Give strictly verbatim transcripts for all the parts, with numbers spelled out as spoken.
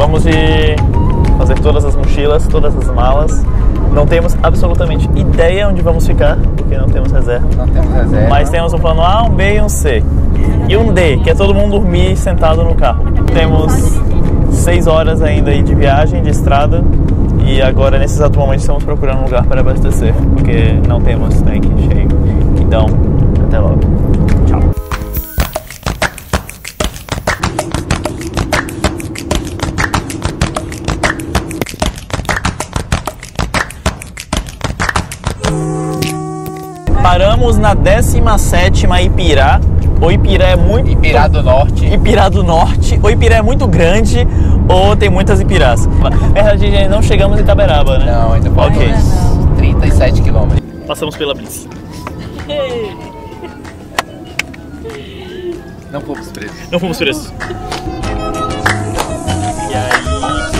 Acabamos de fazer todas as mochilas, todas as malas. Não temos absolutamente ideia onde vamos ficar, porque não temos reserva. Não temos reserva. Mas temos um plano A, um B e um C. E um D, que é todo mundo dormir sentado no carro. Temos seis horas ainda aí de viagem, de estrada. E agora, nesse exato momento, estamos procurando um lugar para abastecer, porque não temos tanque cheio. Então, até logo. Tchau. Paramos na décima sétima Ipirá. O Ipirá é muito... Ipirá do Norte. Ipirá do Norte. O Ipirá é muito grande ou tem muitas Ipirás? É, a gente ainda não chegamos em Itaberaba, né? Não, ainda faltam okay. trinta e sete quilômetros. Passamos pela Blitz. Não fomos presos. Não fomos presos. E aí...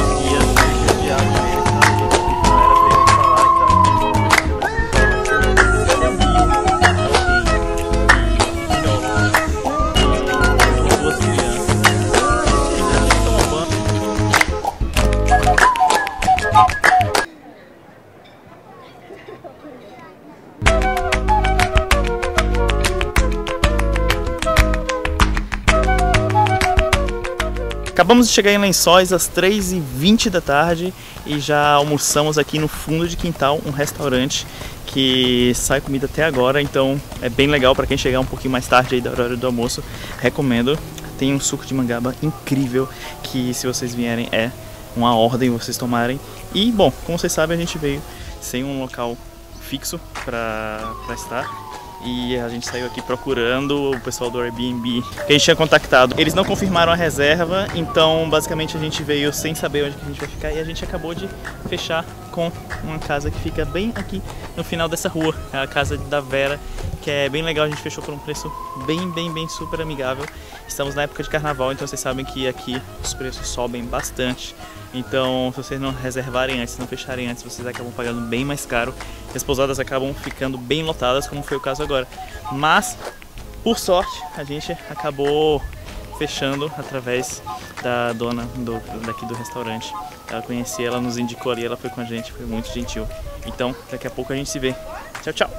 Acabamos de chegar em Lençóis às três e vinte da tarde e já almoçamos aqui no fundo de quintal, um restaurante que sai comida até agora, então é bem legal para quem chegar um pouquinho mais tarde aí da hora do almoço, recomendo. Tem um suco de mangaba incrível que, se vocês vierem, é uma ordem vocês tomarem. E bom, como vocês sabem, a gente veio sem um local fixo para estar. E a gente saiu aqui procurando o pessoal do Airbnb que a gente tinha contactado. Eles não confirmaram a reserva, então basicamente a gente veio sem saber onde que a gente vai ficar. E a gente acabou de fechar com uma casa que fica bem aqui no final dessa rua. É a casa da Vera, que é bem legal. A gente fechou por um preço bem, bem, bem super amigável. Estamos na época de carnaval, então vocês sabem que aqui os preços sobem bastante. Então, se vocês não reservarem antes, não fecharem antes, vocês acabam pagando bem mais caro. E as pousadas acabam ficando bem lotadas, como foi o caso agora. Mas, por sorte, a gente acabou fechando através da dona do, daqui do restaurante. Ela conhecia, ela nos indicou ali, ela foi com a gente, foi muito gentil. Então, daqui a pouco a gente se vê. Tchau, tchau!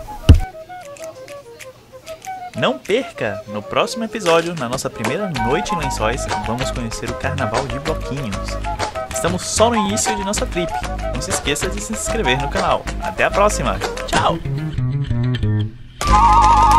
Não perca! No próximo episódio, na nossa primeira noite em Lençóis, vamos conhecer o Carnaval de Bloquinhos. Estamos só no início de nossa trip. Não se esqueça de se inscrever no canal. Até a próxima. Tchau!